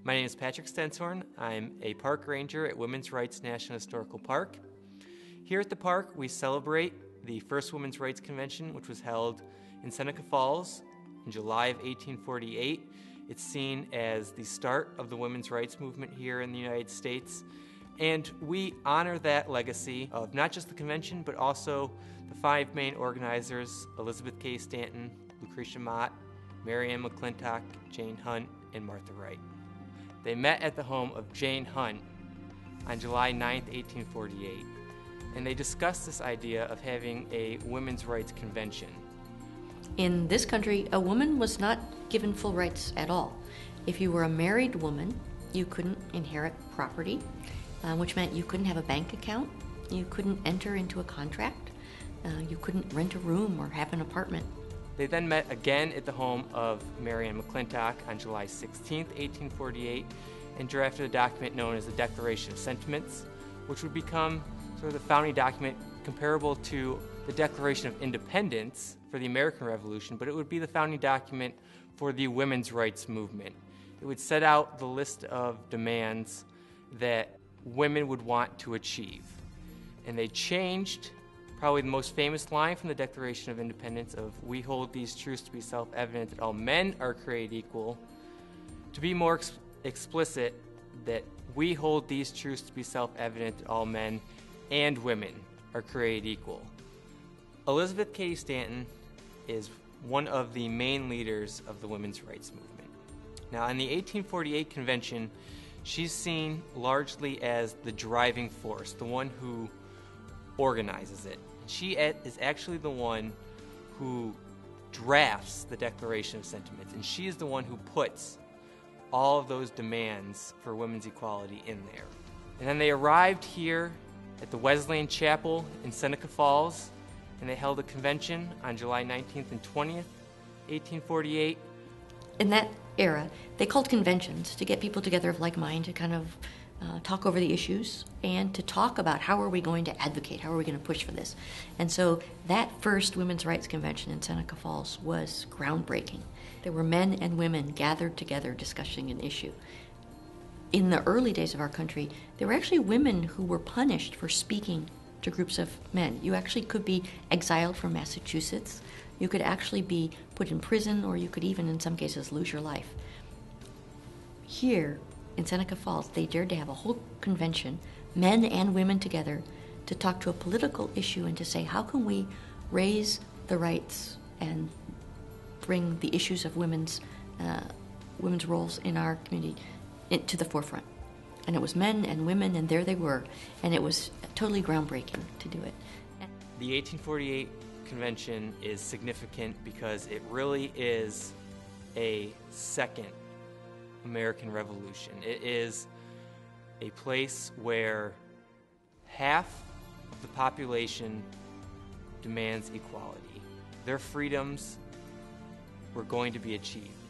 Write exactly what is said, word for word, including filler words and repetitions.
My name is Patrick Stenshorn. I'm a park ranger at Women's Rights National Historical Park. Here at the park, we celebrate the first Women's Rights Convention, which was held in Seneca Falls in July of eighteen forty-eight. It's seen as the start of the women's rights movement here in the United States. And we honor that legacy of not just the convention, but also the five main organizers, Elizabeth Cady Stanton, Lucretia Mott, Mary Ann McClintock, Jane Hunt, and Martha Wright. They met at the home of Jane Hunt on July ninth, eighteen forty-eight, and they discussed this idea of having a women's rights convention. In this country, a woman was not given full rights at all. If you were a married woman, you couldn't inherit property, uh, which meant you couldn't have a bank account, you couldn't enter into a contract, uh, you couldn't rent a room or have an apartment. They then met again at the home of Mary Ann McClintock on July sixteenth, eighteen forty-eight, and drafted a document known as the Declaration of Sentiments, which would become sort of the founding document comparable to the Declaration of Independence for the American Revolution, but it would be the founding document for the women's rights movement. It would set out the list of demands that women would want to achieve. And they changed probably the most famous line from the Declaration of Independence of, "We hold these truths to be self-evident that all men are created equal," to be more ex- explicit that we hold these truths to be self-evident that all men and women are created equal. Elizabeth Cady Stanton is one of the main leaders of the women's rights movement. Now, in the eighteen forty-eight convention, she's seen largely as the driving force, the one who organizes it. She is actually the one who drafts the Declaration of Sentiments, and she is the one who puts all of those demands for women's equality in there. And then they arrived here at the Wesleyan Chapel in Seneca Falls, and they held a convention on July nineteenth and twentieth, eighteen forty-eight. In that era, they called conventions to get people together of like mind to kind of uh, talk over the issues and to talk about how are we going to advocate, how are we going to push for this. And so that first Women's Rights Convention in Seneca Falls was groundbreaking. There were men and women gathered together discussing an issue. In the early days of our country, there were actually women who were punished for speaking to groups of men. You actually could be exiled from Massachusetts. You could actually be put in prison, or you could even, in some cases, lose your life. Here in Seneca Falls, they dared to have a whole convention, men and women together, to talk to a political issue and to say, how can we raise the rights and bring the issues of women's uh, women's roles in our community in, to the forefront. And it was men and women, and there they were, and it was totally groundbreaking to do it. The eighteen forty-eight convention is significant because it really is a second American Revolution. It is a place where half of the population demands equality. Their freedoms were going to be achieved.